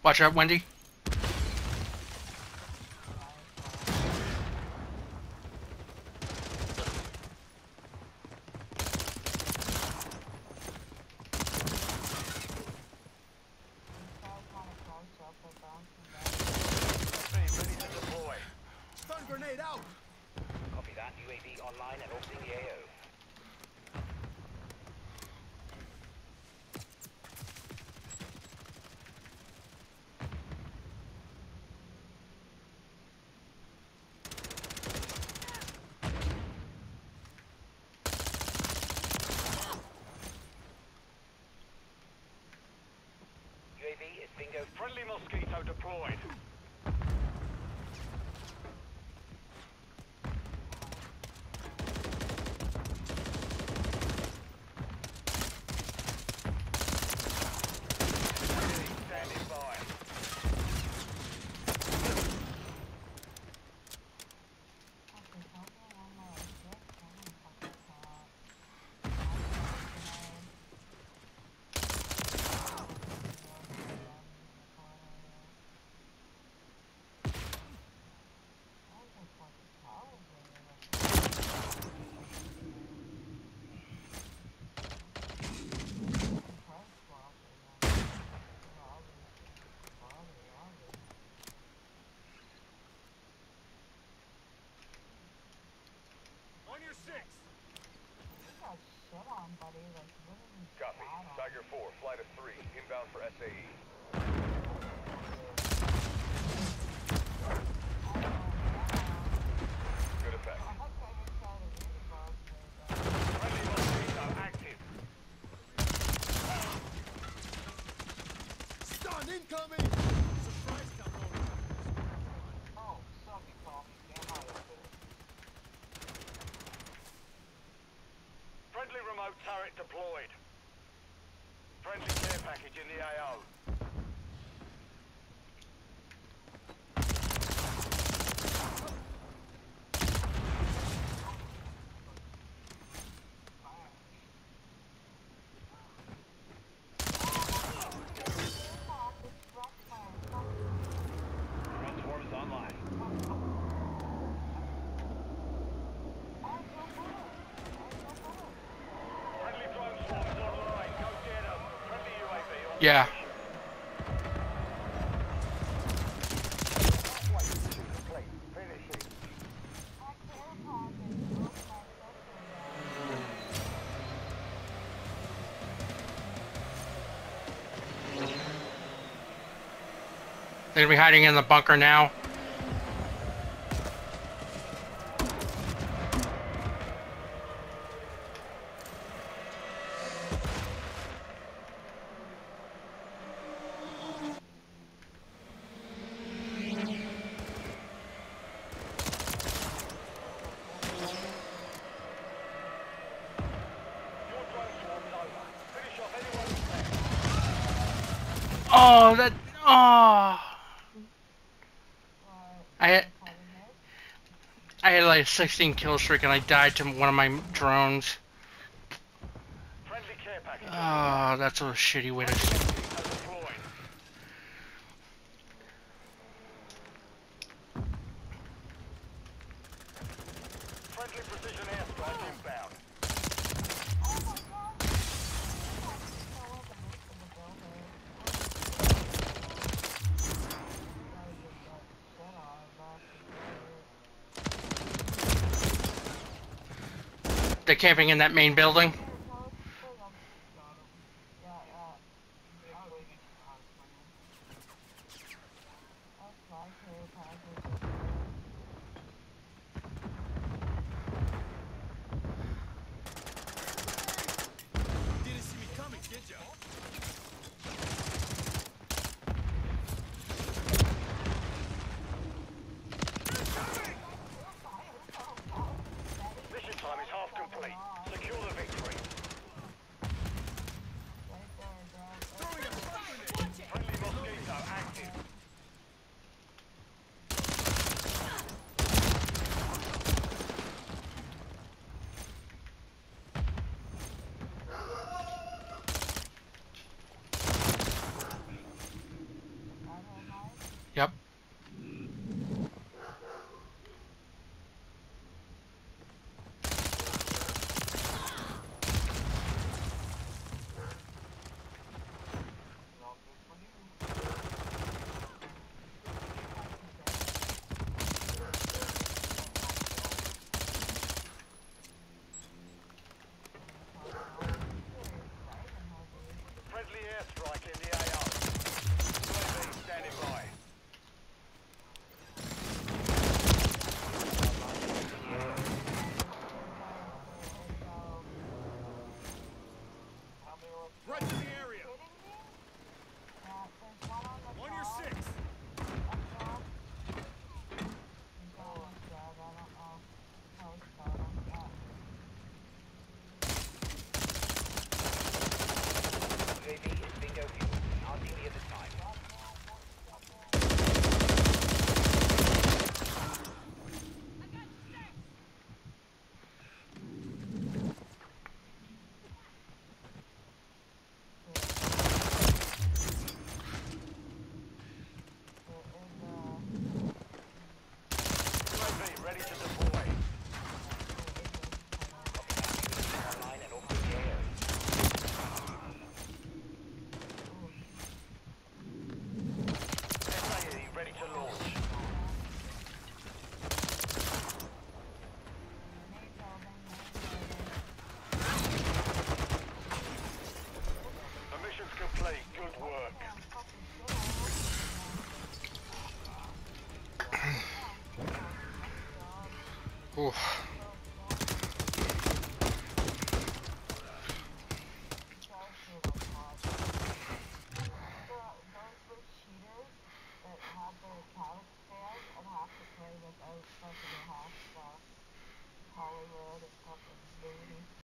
Watch out, Wendy. Stun grenade out! Copy that. UAV online and orbiting the AO. UAV is bingo. Friendly Mosquito deployed. Standing by. On your six. Copy. Tiger 4, flight of 3, inbound for SAE. Good effect. Friendly Mosquito active. Stun incoming! Surprise count over. Friendly remote turret deployed. Friendly care package in the AO. Transform is online. Friendly drone swarms online. Go get them. Friendly UAV on Yeah. Finishing. They're gonna be hiding in the bunker now. Your drone swarm's over. Finish off anyone who's left. Oh, that. Oh. I had like a 16 kill streak and I died to one of my drones. Friendly care package. Oh, that's a shitty way to. Deployed. Friendly precision airstrike inbound. They're camping in that main building. Didn't see me coming, did ya? Mission time is half complete. Secure the victory. Throwing a stun grenade! Friendly Mosquito active. Yep.